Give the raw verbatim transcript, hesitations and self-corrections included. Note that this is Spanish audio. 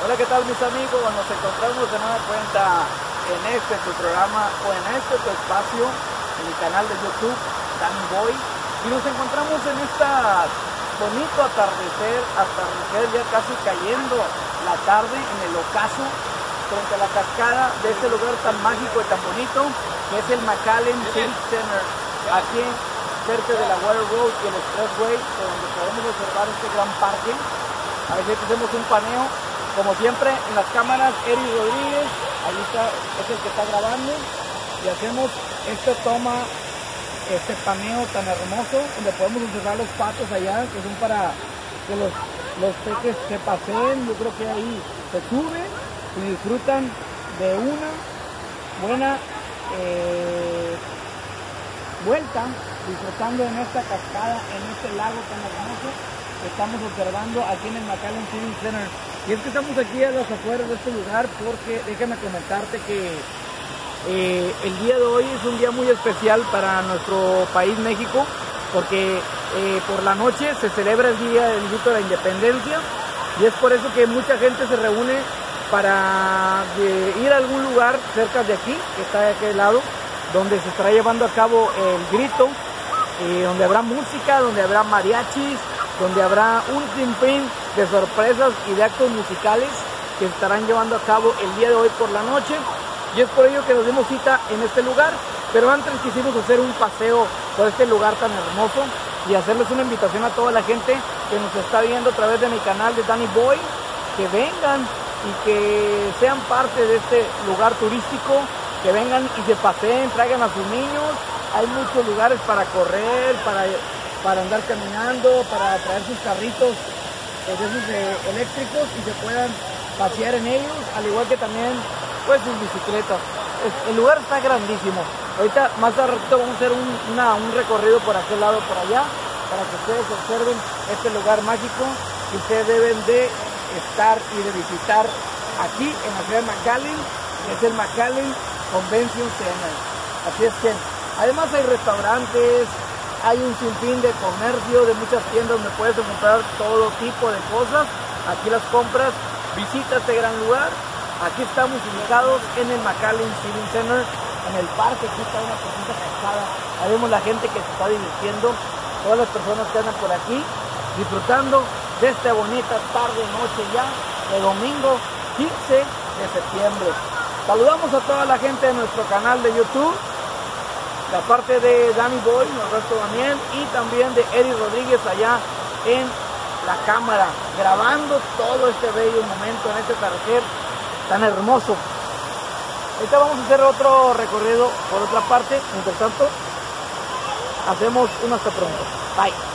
Hola, ¿qué tal mis amigos? Nos encontramos de nueva cuenta en este tu programa o en este tu espacio, en mi canal de YouTube, Danny Boy. Y nos encontramos en este bonito atardecer, atardecer ya casi cayendo la tarde en el ocaso, frente a la cascada de este lugar tan mágico y tan bonito, que es el McAllen Civic Center, aquí cerca de la Water Road y el Expressway, donde podemos observar este gran parque. A ver si hacemos un paneo. Como siempre, en las cámaras, Eric Rodríguez, ahí está, es el que está grabando, y hacemos esta toma, este paneo tan hermoso, donde podemos observar los patos allá, que son para que los, los peces se paseen. Yo creo que ahí se suben y disfrutan de una buena eh, vuelta, disfrutando en esta cascada, en este lago tan hermoso que estamos observando aquí en el McAllen Civic Center. Y es que estamos aquí a las afueras de este lugar porque déjame comentarte que eh, el día de hoy es un día muy especial para nuestro país México, porque eh, por la noche se celebra el Día del Grito de la Independencia, y es por eso que mucha gente se reúne para eh, ir a algún lugar cerca de aquí, que está de aquel lado, donde se estará llevando a cabo el grito, eh, donde habrá música, donde habrá mariachis, donde habrá un sinfín de sorpresas y de actos musicales que estarán llevando a cabo el día de hoy por la noche, y es por ello que nos dimos cita en este lugar. Pero antes quisimos hacer un paseo por este lugar tan hermoso y hacerles una invitación a toda la gente que nos está viendo a través de mi canal de Danny Boy, que vengan y que sean parte de este lugar turístico, que vengan y se paseen, traigan a sus niños. Hay muchos lugares para correr, para para andar caminando, para traer sus carritos de esos eh, eléctricos y se puedan pasear en ellos, al igual que también pues sus bicicletas. Es, el lugar está grandísimo. Ahorita más al ratito vamos a hacer un, una, un recorrido por aquel lado, por allá, para que ustedes observen este lugar mágico que ustedes deben de estar y de visitar aquí en la ciudad de McAllen, que es el McAllen Convention Center. Así es que además hay restaurantes, hay un sinfín de comercio, de muchas tiendas donde puedes encontrar todo tipo de cosas. Aquí las compras, visita este gran lugar. Aquí estamos ubicados en el McAllen Civic Center, en el parque. Aquí está una bonita cascada. Ahí vemos la gente que se está divirtiendo, todas las personas que andan por aquí, disfrutando de esta bonita tarde, noche ya, de domingo quince de septiembre. Saludamos a toda la gente de nuestro canal de YouTube, la parte de Danny Boy, Norberto Daniel, y también de Eric Rodríguez allá en la cámara, grabando todo este bello momento en este atardecer tan hermoso. Ahorita vamos a hacer otro recorrido por otra parte. Mientras tanto, hacemos un hasta pronto. Bye.